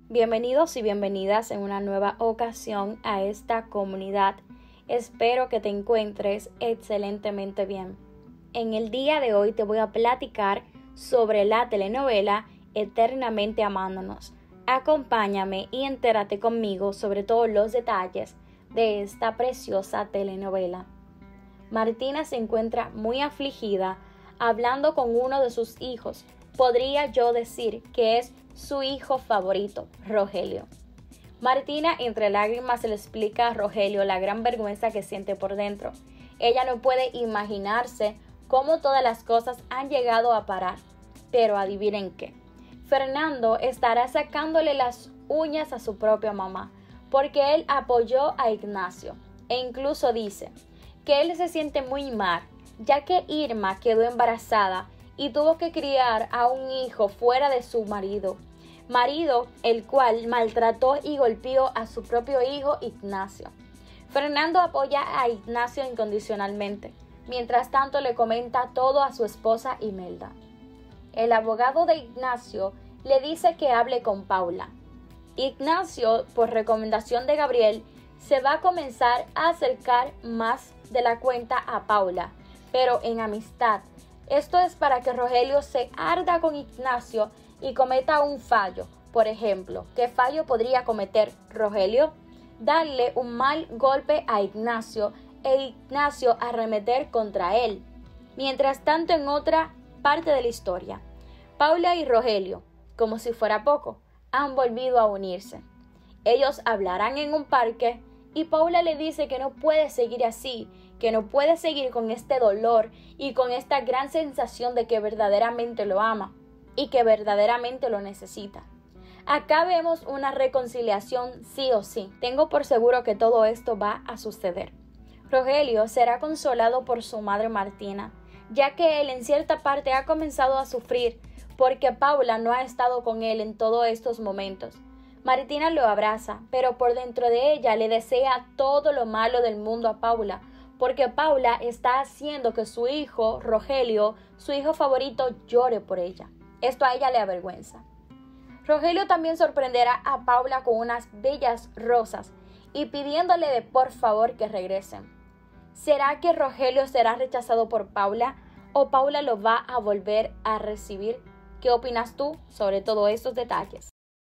Bienvenidos y bienvenidas en una nueva ocasión a esta comunidad. Espero que te encuentres excelentemente bien. En el día de hoy te voy a platicar sobre la telenovela Eternamente Amándonos. Acompáñame y entérate conmigo sobre todos los detalles de esta preciosa telenovela. Martina se encuentra muy afligida hablando con uno de sus hijos. Podría yo decir que es su hijo favorito, Rogelio. Martina entre lágrimas le explica a Rogelio la gran vergüenza que siente por dentro. Ella no puede imaginarse cómo todas las cosas han llegado a parar. Pero adivinen qué. Fernando estará sacándole las uñas a su propia mamá porque él apoyó a Ignacio e incluso dice que él se siente muy mal ya que Irma quedó embarazada y tuvo que criar a un hijo fuera de su marido el cual maltrató y golpeó a su propio hijo Ignacio. Fernando apoya a Ignacio incondicionalmente, mientras tanto le comenta todo a su esposa Imelda. El abogado de Ignacio le dice que hable con Paula. Ignacio, por recomendación de Gabriel, se va a comenzar a acercar más de la cuenta a Paula, pero en amistad. Esto es para que Rogelio se arda con Ignacio y cometa un fallo. Por ejemplo, ¿qué fallo podría cometer Rogelio? Darle un mal golpe a Ignacio e Ignacio arremeter contra él. Mientras tanto, en otra parte de la historia, Paula y Rogelio, como si fuera poco, han volvido a unirse. Ellos hablarán en un parque y Paula le dice que no puede seguir así, que no puede seguir con este dolor y con esta gran sensación de que verdaderamente lo ama y que verdaderamente lo necesita. Acá vemos una reconciliación sí o sí. Tengo por seguro que todo esto va a suceder. Rogelio será consolado por su madre Martina, ya que él en cierta parte ha comenzado a sufrir porque Paula no ha estado con él en todos estos momentos. Martina lo abraza, pero por dentro de ella le desea todo lo malo del mundo a Paula, porque Paula está haciendo que su hijo, Rogelio, su hijo favorito, llore por ella. Esto a ella le avergüenza. Rogelio también sorprenderá a Paula con unas bellas rosas y pidiéndole de por favor que regresen. ¿Será que Rogelio será rechazado por Paula o Paula lo va a volver a recibir? ¿Qué opinas tú sobre todos estos detalles?